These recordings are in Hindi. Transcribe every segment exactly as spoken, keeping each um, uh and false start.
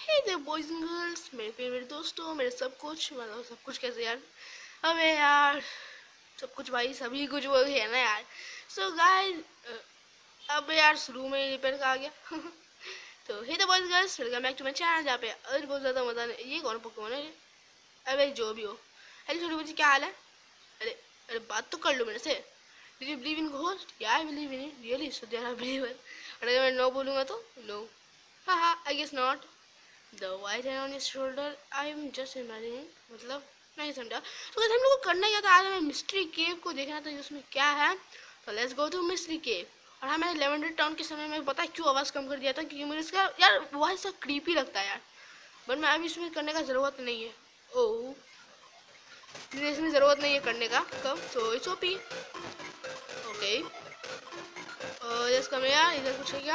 Hey there boys and girls, मेरे फेवरेट दोस्तों, मेरे सब कुछ, मतलब सब कुछ कैसे यार, अबे यार सब कुछ भाई, सभी कुछ वो है ना यार। सो so, गाइस अब यार शुरू में रिपेयर का आ गया तो hey there boys girls, welcome back to my channel, जहाँ पे और बहुत ज़्यादा मजा नहीं। ये कौन पोकेमोन है? अबे जो भी हो। हेलो छोटी बच्ची, क्या हाल है? अरे अरे बात तो कर लो मेरे से। Did you believe in ghost? Yeah, I believe in it. Really? So there are believers. और अगर मैं नो बोलूँगा तो नो, हाँ I guess not. The white hair on his shoulder, I'm just imagining. मतलब नहीं समझा। तो कैसे हम लोग को करना क्या था? आज हमें मिस्ट्री केव को देखना था, उसमें क्या है। तो let's go to mystery cave. और हाँ, मैंने लेवेंडर टाउन के समय में पता है क्यों आवाज़ कम कर दिया था, क्योंकि मुझे इसका यार वॉइस सा क्रीपी लगता है यार। बट मैं अभी इसमें करने का ज़रूरत नहीं है। ओह, इसमें ज़रूरत नहीं है करने का कब, so it's OP. Okay, just come यार, इधर कुछ है क्या?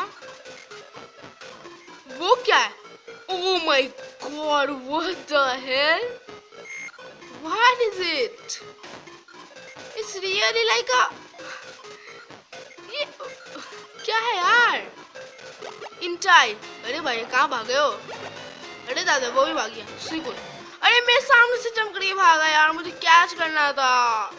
वो क्या है? Oh my god, what the hell, what is it? It's really like a, ये क्या है यार? इंटाई। अरे भाई कहाँ भागे हो? अरे दादा वो भी भाग गया, सिकुन। अरे मेरे सामने से चमकड़ी भागा यार, मुझे कैच करना था।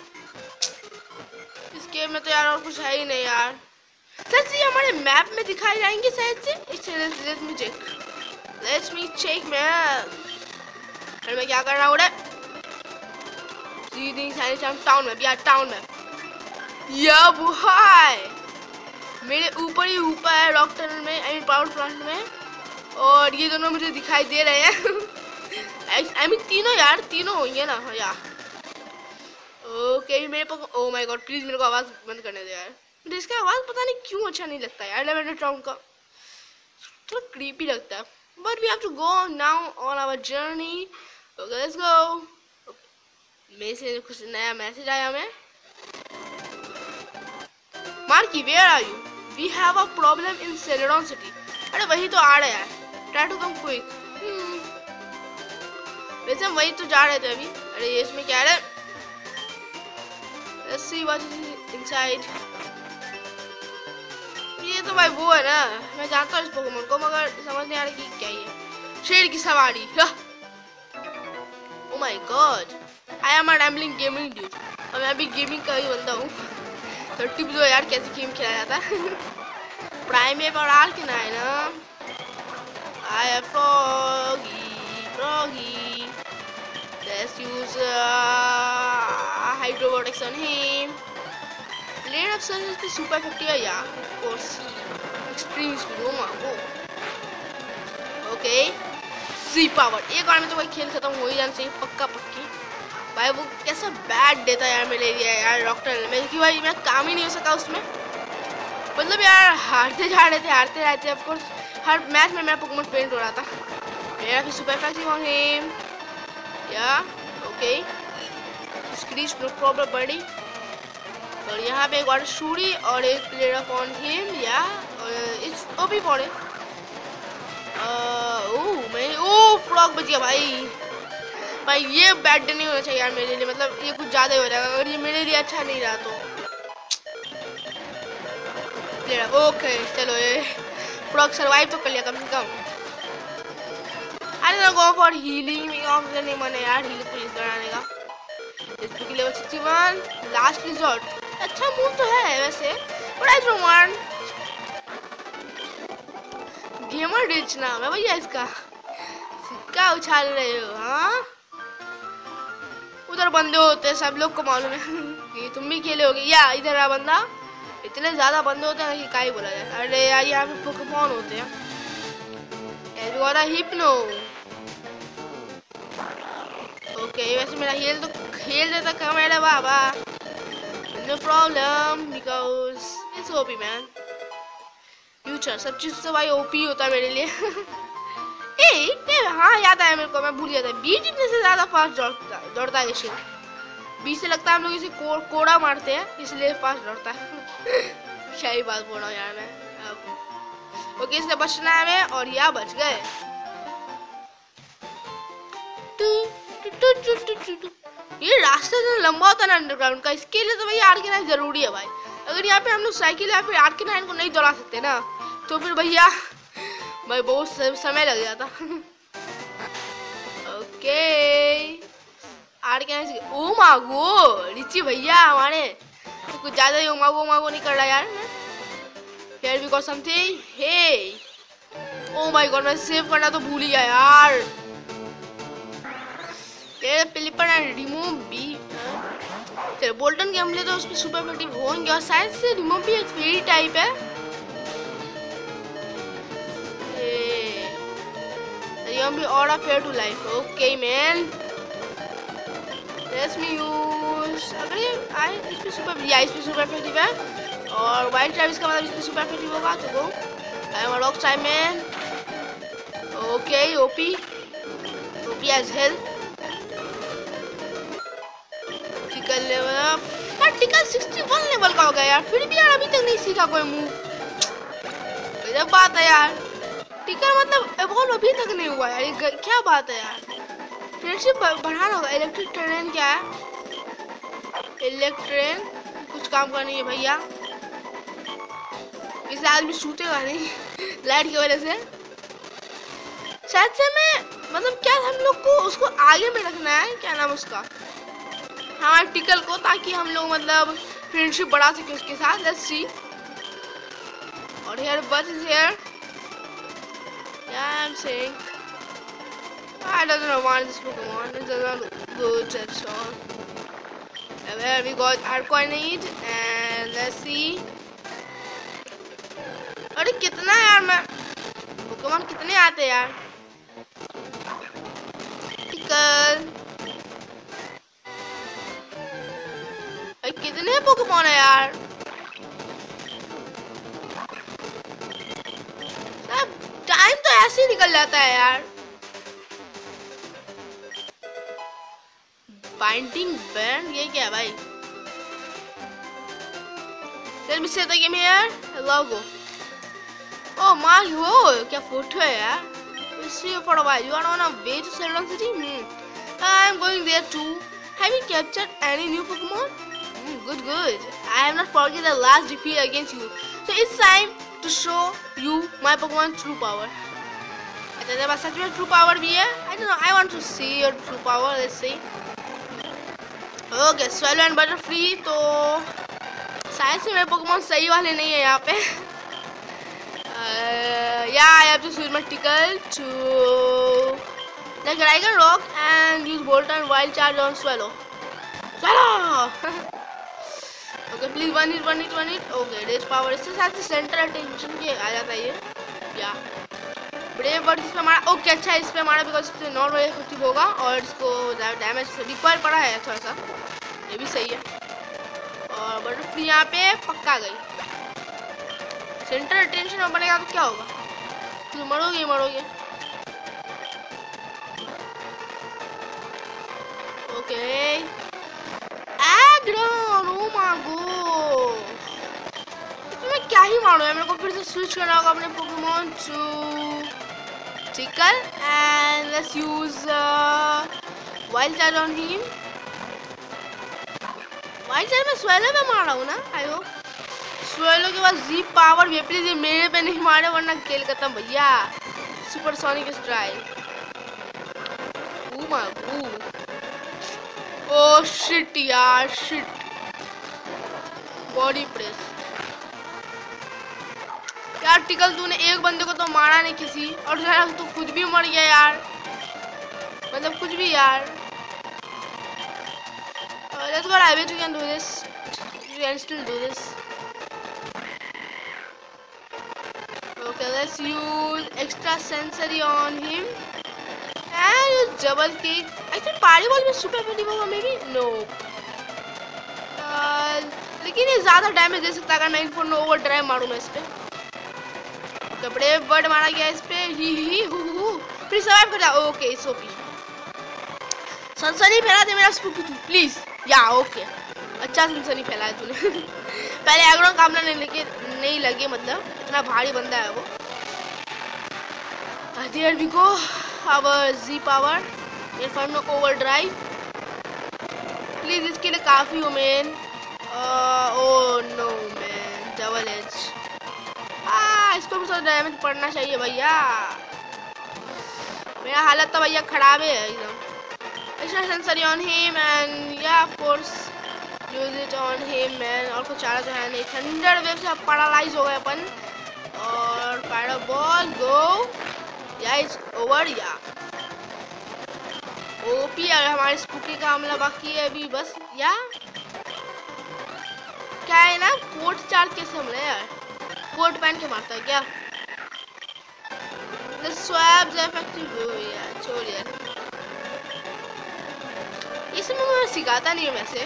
इस गेम में तो यार और कुछ है ही नहीं यार। सच ये हमारे मैप में दिखाए जाएंगे शायद से। Let's me check, let's me check map. अरे मैं क्या कर रहा हूँ? टाउन में यार, टाउन में या भाई मेरे ऊपर ही ऊपर है, रॉक टनल में, आई मीन पावर प्लांट में। और ये दोनों मुझे दिखाई दे रहे हैं आई मीन तीनों यार, तीनों होंगे ना यार। ओके मेरे पास, ओ माय गॉड प्लीज मेरे को आवाज़ बंद करने दे यार, मुझे इसका आवाज़ पता नहीं क्यों अच्छा नहीं लगता यार। लेवेंडर टाउन का थोड़ा क्रीपी लगता है। But we have to go now on our journey. Okay let's go. मेरे से कुछ नया मैसेज आया हमें। Marky where are you? We have a problem in Celadon City. अरे वही तो आ रहे यार, ट्राई टू कम क्विक। वैसे हम वही तो जा रहे थे अभी। अरे ये इसमें क्या है? Let's see what is inside. ये तो भाई वो है ना, मैं जानता हूँ इस पोकेमोन को, मगर समझ नहीं आ रहा कि क्या है। शेर की सवारी। Oh my God, I am a rambling gaming dude। और मैं अभी गेमिंग का ही बंदा हूँ। तो टिप दो यार कैसे गेम खेला जाता है। प्राइमेप और आर्कनाइन ना। I am Froggy, Froggy। Let's use uh, hydrobotics on him. Blade of Sun is super effective, yeah, of course. Extreme speed, oh my god. Okay, Z power। एक बार में तो भाई खेल खत्म हो ही जाना चाहिए, पक्का पक्की। भाई वो कैसा बैड देता यार मेरे लिए यार रॉक टनल में, क्योंकि भाई मैं काम ही नहीं हो सका उसमें। मतलब यार हारते जा रहे थे, हारते रहते ऑफ कोर्स। हर मैच में मेरा पोकेमोन पेंट हो रहा था। मेरा भी सुपर इफेक्टिव ऑन हिम या ओके, स्क्रीच नो प्रॉब्लम बड़ी। और यहाँ पे एक और शूरी और एक प्लेयर ऑफ ऑन हिम या इट्स ओपी पड़े। ओह मैं ओह फ्रॉग बच गया भाई। भाई ये बैड नहीं होना चाहिए यार मेरे लिए, मतलब ये कुछ ज़्यादा हो जाएगा अगर ये मेरे लिए अच्छा नहीं रहा तो। ओके चलो ये फ्रॉग सरवाइव तो कर लिया कम से कम। अरे ना गो फॉर हीलिंग, मुझे नहीं मन है यार हील पुलिस कराने का। इसकी level sixty one, last resort. अच्छा मूव तो है वैसे, but I don't want. Gamer rich नाम है भैया इसका। सिक्का उछाल रहे हो? हाँ उधर बंदे होते हैं, सब लोग को मालूम है। ये तुम भी खेले होगे या इधर आ बंदा। इतने ज्यादा बंदे होते हैं कि क्या ही बोला जाए। अरे यार यहाँ पे पोकेमॉन होते हैं। हिप्नो। ओके वैसे मेरा हेल तो खेल देता कम है बाबा। No problem because it's OP man. Future सब चीज से भाई ओपी होता है मेरे लिए। ए, ए हाँ याद आया मेरे को, मैं भूल गया था। बी टिपने से ज्यादा फास्ट दौड़ता दौड़ता है ये। बी से लगता है हम लोग इसे को, कोड़ा मारते हैं इसलिए फास्ट दौड़ता है। क्या ही बात बोल रहा हूँ यार मैं अब। ओके इससे बचना है हमें और यहाँ बच गए। ये रास्ता जो लंबा होता है ना अंडरग्राउंड का, इसके लिए तो भाई आर्केनाइन जरूरी है भाई। अगर यहाँ पे हम लोग साइकिल या फिर आर्केनाइन को नहीं दौड़ा सकते ना तो फिर भैया भाई बहुत समय लग जाता। ओके आर क्या है? ओ मागो रिची भैया हमारे तो कुछ ज्यादा ही मागो मागो नहीं कर रहा यार। Here we got something. Hey. Oh my god मैं सेव करना तो भूल ही गया यार। ये पिलिपर एंड रिमूव भी चलो बोल्टन के हमले तो उसमें सुपर इफेक्टिव होंगे और शायद से रिमूव भी एक फेरी टाइप है। ये भी और fair to life. Okay man let's me use अगर ये आई इस पे सुपर या इस पे सुपर इफेक्टिव है और वाइल्ड ट्राइब इसका मतलब इस पे सुपर इफेक्टिव होगा तो go I am a rock time man. Okay OP OP as hell tickle level up यार। टिकल इकसठ लेवल का हो गया यार फिर भी यार अभी तक नहीं सीखा कोई मूव। गजब बात है यार। टिकल मतलब एवॉल्व अभी तक नहीं हुआ यार ये क्या बात है यार। फ्रेंडशिप बढ़ाना होगा। इलेक्ट्रिक ट्रेन क्या है? इलेक्ट्रिक ट्रेन कुछ काम का नहीं है भैया। इसे आदमी सूतेगा नहीं लाइट की वजह से। शायद से मैं मतलब क्या हम लोग को उसको आगे में रखना है क्या नाम उसका हमारे टिकल को ताकि हम लोग मतलब फ्रेंडशिप बढ़ा सके उसके साथ। लेट्स सी और here bus is here yeah I'm saying I don't want this Pokemon. It doesn't look good at all. And there we got Arcanine and let's see. अरे कितना यार मैं पोकेमॉन कितने आते हैं यार। टिकल अरे कितने पोकेमॉन है यार। टाइम तो ऐसे ही निकल जाता है यार। बाइंडिंग बैंड ये क्या है भाई? Let me say the game here. Logo. Oh my god, क्या फोटो है यार। We'll see you for a while. You are on a way to Celadon City? Hmm. I'm going there too. Have you captured any new Pokemon? Hmm, good, good. I have not forgotten the last defeat against you. So it's time to show you my Pokemon true power. अच्छा जब सच में true power भी है। I don't know. I want to see your true power. Let's see. Okay, Swallow and Butterfree तो शायद से मेरे Pokemon सही वाले नहीं है यहाँ पे। Uh, yeah, I have to switch my Tickle to like Dragon Rock and use Bolt and Wild Charge on Swallow. Swallow! Okay, please one it, one it, one it. Okay, Rage Power इससे साथ से Center Attention के आ जाता है ये। Yeah. Brave Bird इस पे हमारा ओके अच्छा है इस पे हमारा बिकॉज इससे नॉर्मल इफेक्टिव होगा और इसको डैमेज रिक्वायर पड़ा है थोड़ा सा ये भी सही है। और बटरफ्ली यहाँ पे पक्का गई। सेंटर अटेंशन में बनेगा तो क्या होगा? तुम मरोगे मरोगे। Okay Aggron oh my god मैं क्या ही मारूं यार। मेरे को फिर से स्विच करना होगा अपने Pokémon to tickle and let's use wild charge on him. Wild charge में स्वेलो पे मार रहा हूँ ना। आई होप स्वेलो के बाद जी पावर भी प्लीज ये मेरे पे नहीं मारे वरना खेल खत्म भैया। Super sonic strike oh my god oh shit यार शिट बॉडी प्रेस यार। टिकल तूने एक बंदे को तो मारा नहीं किसी और यार तू खुद भी मर गया यार मतलब कुछ भी यार। Let's go I bet you can do this you can still do this. Okay, let's use extra sensory on him and use double kick. I think party ball में super effective होगा maybe no. uh, लेकिन ये ज़्यादा डैमेज दे सकता है अगर मैं इनफोर्नो ओवर ड्राइव मारूँ मैं इस पे। कपड़े वर्ड मारा गया इस पे ही ही हु हु फिर सर्वाइव कर जा। ओके इट्स ओपी सनसनी फैला दे मेरा स्पूकी तू प्लीज या ओके अच्छा सनसनी फैलाया तूने पहले एग्रो कामना नहीं लेके नहीं लगे मतलब इतना भारी बंदा है वो। There we go our Z power inferno overdrive please इसके लिए काफी हो man. Oh no man double edge आ इसको भी थोड़ा डैमेज पड़ना चाहिए भैया। मेरा हालत तो भैया खराब है एकदम। extra sensory on him and yeah of course use it on him man। और कुछ चारा तो है नहीं। थंडर वेव से पैरालाइज हो गए अपन और फायर बॉल गो या इट्स ओवर या ओपी। और हमारे स्पूकी का हमला बाकी है अभी बस। या क्या है ना कोट चार्ज कैसे हमला यार कोट पहन के मारता है क्या? The swabs effective हो यार छोड़ यार इसमें मुझे सिखाता नहीं है वैसे।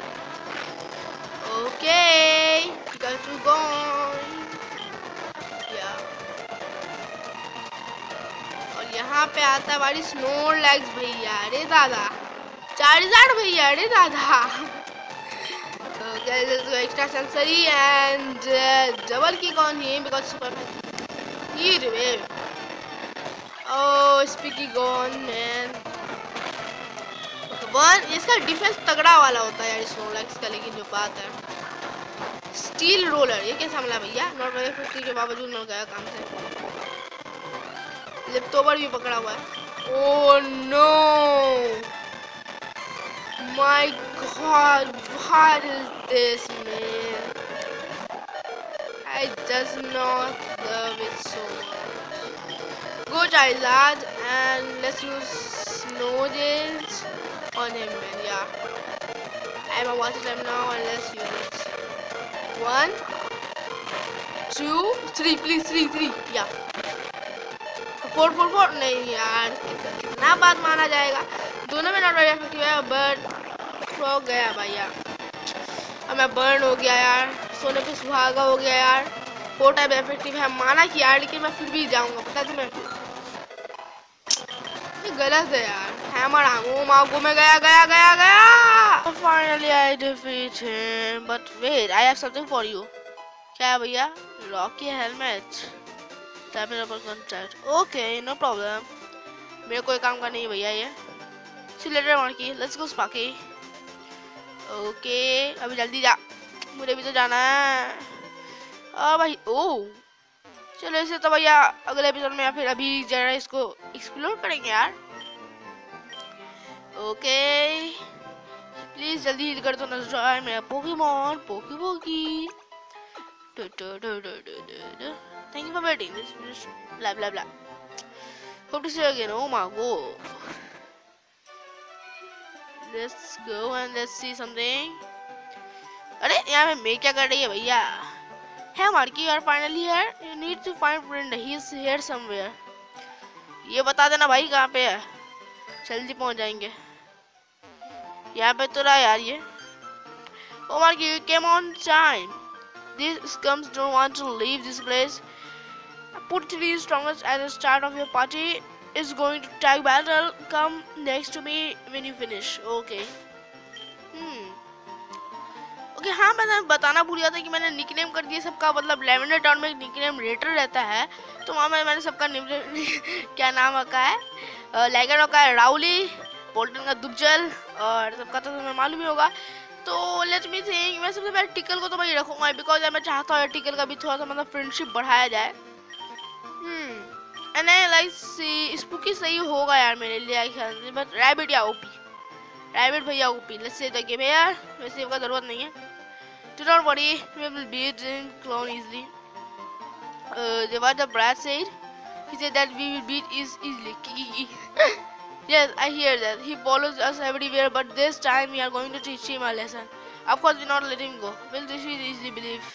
ओके got to go या और यहाँ पे आता है हमारी स्नोरलैक्स भैया। अरे दादा चार्जर भैया। अरे दादा extrasensory and double kick on him because super heat wave. Oh Spiky gone man one. इसका डिफेंस तगड़ा वाला होता है यार स्नोरलैक्स का। लेकिन जो बात है स्टील रोलर ये कैसा हमला भैया? नॉट वेरी फिफ्टी के बावजूद मिल गया काम से। लिप्टोबर भी पकड़ा हुआ है। Oh no my god what is this man? I does not love it so much. Go Charizard and let's use Snow Gels on him man yeah I'm a watch time now and let's use it one two three please three three yeah four four four नहीं यार कितना बात माना जाएगा। दोनों में नॉट वेरी इफेक्टिव है बट हो गया भैया। अब मैं बर्न हो गया यार सोने पे सुहागा हो गया यार। फोर टाइप इफेक्टिव है माना कि यार लेकिन मैं फिर भी जाऊंगा पता तुम्हें गलत है यार। हैमर आगो मागो में गया गया गया गया। Finally I defeat him but wait I have something for you। क्या है भैया? रॉकी हेलमेट टैप रबर कॉन्ट्रैक्ट ओके नो प्रॉब्लम। मेरे कोई काम का नहीं भैया ये। See later monkey let's go Sparky. Okay अभी जल्दी जा मुझे भी तो जाना है। आ भाई ओह चलो इसे तो भैया अगले एपिसोड में या फिर अभी जरा इसको एक्सप्लोर करेंगे यार। ओके प्लीज जल्दी हिट कर दो ना ट्राई मेरा पोकेमॉन पोकी पोकी। Thank you for waiting this blah blah blah hope to see you again. Oh my god let's go and let's see something. अरे यहाँ पे मैं क्या कर रही है भैया? Hey Marky, you are finally here. You need to find Brenda. He is here somewhere. ये बता देना भाई कहाँ पे है जल्दी पहुँच जाएंगे। यहाँ पे तो रहा यार ये। Oh Marky, you came on time. These scums don't want to leave this place. Put three strongest at the start of your party. Is going to tag battle. Come next to me when you finish. Okay. Hmm. Okay okay, हाँ मैंने बताना भूल गया था कि मैंने निकनेम कर दिया सबका। मतलब लेवेंडर टाउन में एक निकनेम रेटर रहता है तो वहाँ में मैंने सबका क्या नाम रखा है लैगन रखा है राउली बोल्टन का दुग्जल और सबका तो तुम्हें मालूम ही होगा। तो लेट मी थिंक मैं सबसे पहले टिकल को तो भाई रखूंगा बिकॉज मैं चाहता हूँ टिकल का भी थोड़ा सा मतलब फ्रेंडशिप बढ़ाया जाए। Hmm and like see spooky सही होगा यार मेरे लिए ख्याल से। बट रैबिट या ओपी रैबिट भैया OP let's say the game यार वैसे इसका जरूरत नहीं है। Do not worry, we will beat in clone easily. Uh, what the brat said? He said that we will beat is easily. Yes, I hear that. He follows us everywhere, but this time we are going to teach him a lesson. Of course, we not let him go. We'll teach him easily believe.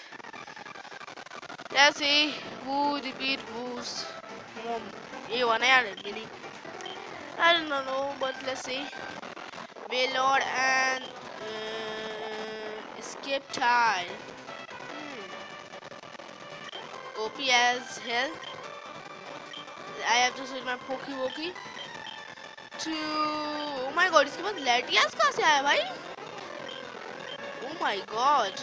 Let's see who defeat who's mom. ये one है यार really. I don't know, but let's see. Wailord and. Uh, Escape tile. Hmm. O P as hell. I have to switch my Poke Woki to. Oh my god, इसके बाद Latias कहाँ से आया भाई? Oh my god.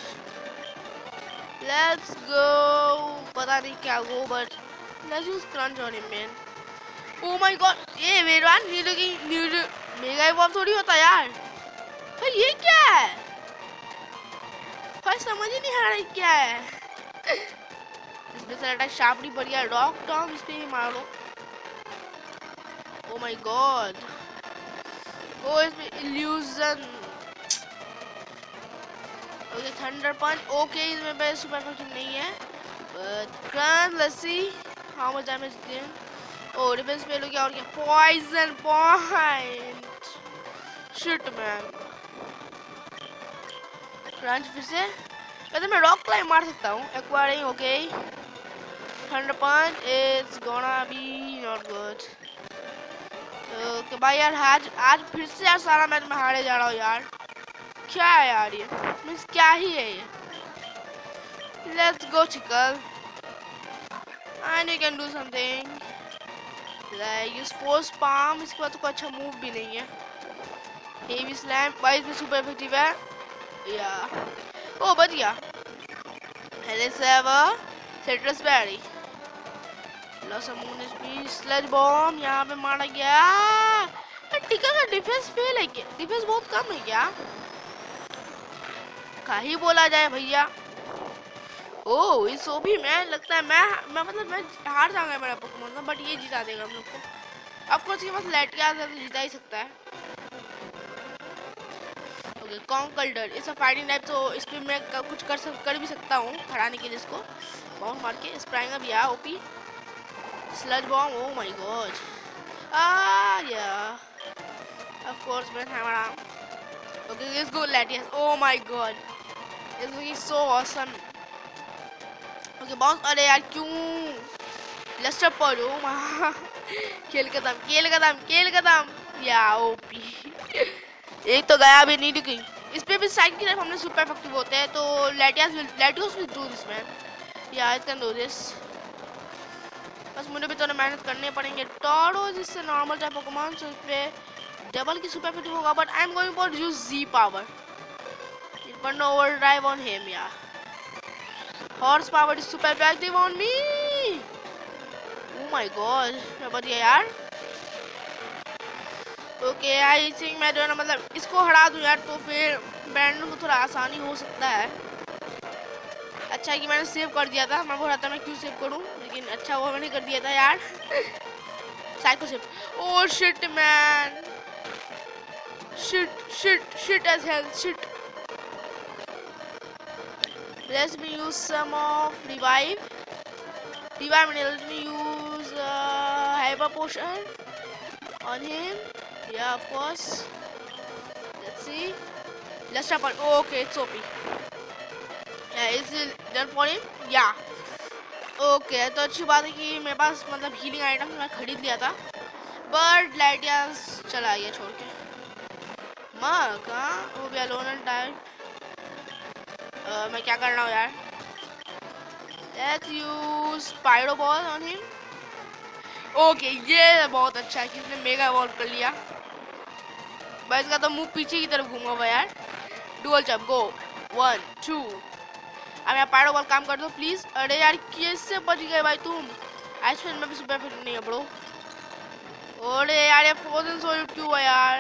Let's go. पता नहीं क्या go, but let's use crunch on him man. Oh my god, ये वेरवान नीडो की नीडो मेगा इवॉल्व थोड़ी होता यार। भाई ये क्या है? भाई समझ ही नहीं आ रहा क्या है। इसमें से अटैक शार्प नहीं बढ़िया डॉग टॉम इस पे ही मारो। ओ माय गॉड ओ इसमें illusion. Okay thunder punch. Okay इसमें बस सुपर इफेक्टिव नहीं है। क्रंच लस्सी how much damage then. Oh defence पे लो क्या और क्या poison point. Shit man. Crunch फिर से। वैसे मैं रॉक क्लाइंब मार सकता हूँ एक बार ही। Okay thunder punch it's gonna be not good. Okay भाई यार आज आज फिर से यार सारा मैच में हारे जा रहा हूँ यार। क्या है यार ये मीन्स क्या ही है ये। लेट्स गो चिकल and you can do something like use force palm. इसके बाद तो कोई अच्छा मूव भी नहीं है। हेवी स्लैम भाई इसमें सुपर इफेक्टिव है या ओ बच गया। सिट्रस बैरी स्लज बॉम्ब यहाँ पे मारा गया। टिका का डिफेंस फेल है क्या? डिफेंस बहुत कम है क्या? का ही बोला जाए भैया। ओह इस ओबी में लगता है मैं मैं मतलब मैं हार जाऊंगा मेरा पोकेमॉन बट ये जिता देगा हम लोग को। आपको उसके पास लाइट के आ जाए तो जिता ही सकता है। ओके कॉन्कल्डर इस फाइटिंग टाइप तो इस पे मैं कुछ कर सक, कर भी सकता हूँ हराने के लिए इसको बाउंड मार के। स्प्राइंग भी आ OP sludge bomb. Oh my god ah yeah of course man hammer arm. Okay let's go Latias. Oh my god it's looking so awesome. Okay bounce अरे यार क्यों लस्टर पर ओ मां खेल खत्म खेल खत्म खेल खत्म या ओपी। एक तो गया भी नहीं रुकी। इस पे भी साइड की तरफ हमने सुपर इफेक्टिव होते हैं तो Latias will Latios will do this man. Yeah it can do this. बस मुझे भी तो मेहनत करने पड़ेंगे। टॉरो जिससे नॉर्मल टाइप पोकेमॉन सो इस पे डबल की सुपर इफेक्टिव होगा but I am going for use G power. It but no overdrive on him या horse power is super effective on me. Oh my god मैं बच गया यार। ओके आई थिंक मैं जो है ना मतलब इसको हरा दूं यार तो फिर ब्रैंडन को थोड़ा आसानी हो सकता है। अच्छा है कि मैंने सेव कर दिया था। मैं बोल रहा था मैं क्यों सेव करूं लेकिन अच्छा वो मैंने कर दिया था यार। Psycho save. Oh shit man shit shit shit as hell shit. Let's me use some of revive revive and let me use hyper potion on him या of course. Let's see let's start on okay it's OP. Yeah, is it done for him? Yeah. Okay, तो अच्छी बात है कि मेरे पास मतलब हीलिंग आइटम मैं खरीद लिया था बट लाइटियास चला गया छोड़ के। माँ कहाँ वो भी अलोन टाइप। मैं क्या कर रहा हूँ यार। Let's use Pyro Ball on him. Okay ये बहुत अच्छा है कि इसने मेगा इवॉल्व कर लिया। बस इसका तो मुंह पीछे की तरफ घूमा हुआ यार। Dual jump go one two. अब यहाँ पायरो बॉल काम कर दो प्लीज। अरे यार कैसे बच गए भाई तुम। आइसफेल में भी सुपर फिट नहीं है ब्रो। अरे यार ये फ्रोजन सोल क्यों है यार।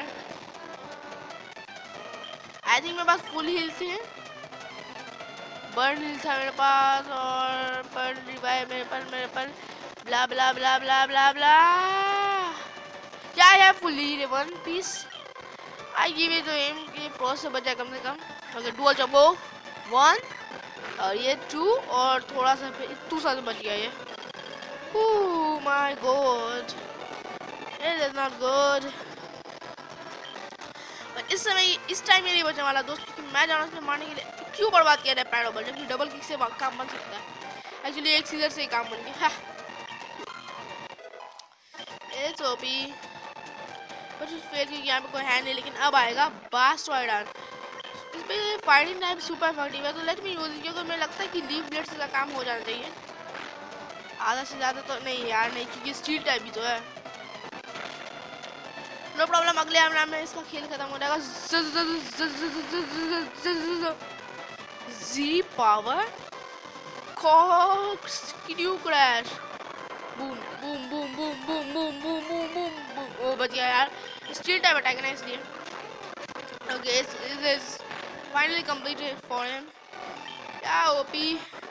आई थिंक मेरे पास फुल हिल थे बर्न हिल था मेरे पास और बर्न रिवाइव मेरे पास मेरे पास ब्ला blah blah blah blah blah क्या है full heal one piece. I give it to him कि फ्रोज से बचा कम से कम। ओके डुअल जंप वन और ये टू और थोड़ा सा टू सा बच गया ये। Oh my God it is not good. पर इस समय इस टाइम ये नहीं बचने वाला दोस्त क्योंकि मैं जाना उसमें मारने के लिए क्यों बर्बाद किया है पैरो बल जबकि डबल किक से काम बन सकता है। एक्चुअली एक सीजर से ही काम बन गया। इट्स ओपी बट उस फेल क्योंकि यहाँ पे कोई है नहीं लेकिन अब आएगा बास्टोइडान। इस पे फाइटिंग टाइप सुपर इफेक्टिव है तो लेट मी यूज क्योंकि मुझे लगता है कि लीफ ब्लेड से काम हो जाना चाहिए। आधा से ज़्यादा तो नहीं यार नहीं क्योंकि स्टील टाइप भी तो है। नो प्रॉब्लम अगले हमला में इसका खेल खत्म हो जाएगा। जी power Q crash boom boom boom boom boom boom boom boom boom boom. ओ बच गया यार स्टील टाइप अटैक है ना इसलिए। Okay this is finally completed for him. Yeah, O P.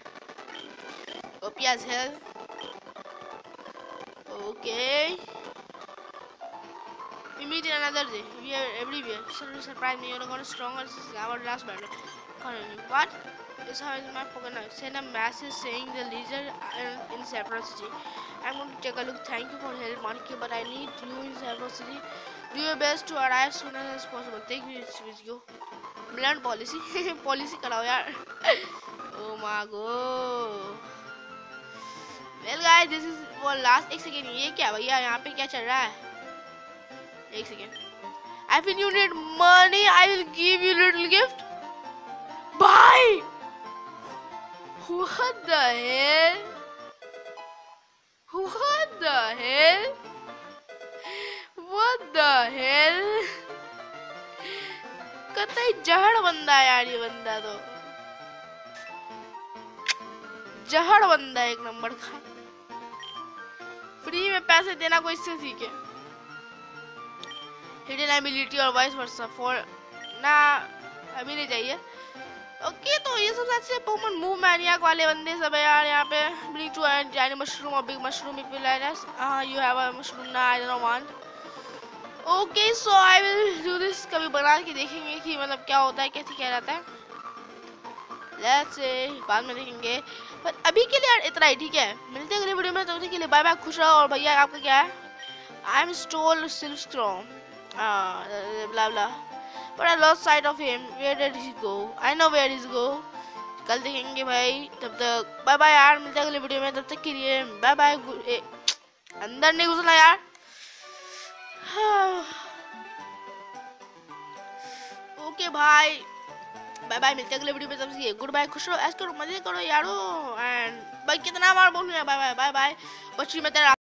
O P as hell. Okay. We meet in another day. We are everywhere. Suddenly surprise me. You're going stronger since our last battle. Continue. What? This how is my Pokemon now. Send a message saying the leader in Sapphire City. I'm going to take a look. Thank you for help, Monkey, but I need you in Sapphire City. Do your best to arrive as soon as possible. Take me with you. Blunt policy. Policy कराओ यार. Oh my god. Well guys, this is for last एक सेकेंड. ये क्या भैया यहाँ पे क्या चल रहा है? एक second. If you need money, I will give you little gift. Bye. What the hell? What the hell? What the hell? कतई जहर बंदा है यार ये बंदा तो. जहर बंदा एक नंबर का. फ्री में पैसे देना कोई इससे सीखे. हिडन एबिलिटी और वाइस वर्सा फॉर ना अभी नहीं चाहिए. ओके तो ये सब अच्छे पोकेमॉन मूव मैनियाक वाले बंदे सब है यार यहाँ पे. Bring two and Johnny mushroom और big mushroom if you like us. हां यू हैव अ मशरूम ना I don't want. Okay so I will do this. कभी बना के देखेंगे कि मतलब क्या होता है कैसे क्या रहता है. लेट्स से बाद में देखेंगे. पर अभी के लिए यार इतना ही ठीक है. मिलते हैं अगले वीडियो में. तब तक के लिए बाय बाय. खुश रहो. और भैया आपका क्या है? आई एम स्टोल सिल्वस्ट्रॉम. Ah, blah blah. But I lost sight of him. Where did he go? I know where he's go. कल देखेंगे भाई. तब तक बाय बाय यार. मिलते हैं अगले वीडियो में. तब तक के लिए बाय बाय. अंदर नहीं घुसना यार. ओके भाई बाय बाय. मिलते हैं अगले वीडियो में. तब तक गुड बाय. खुश रहो. ऐश करो मजे करो यारो. एंड भाई कितना बार बोलूं यार. Bye bye bye bye. बच्ची में तेरा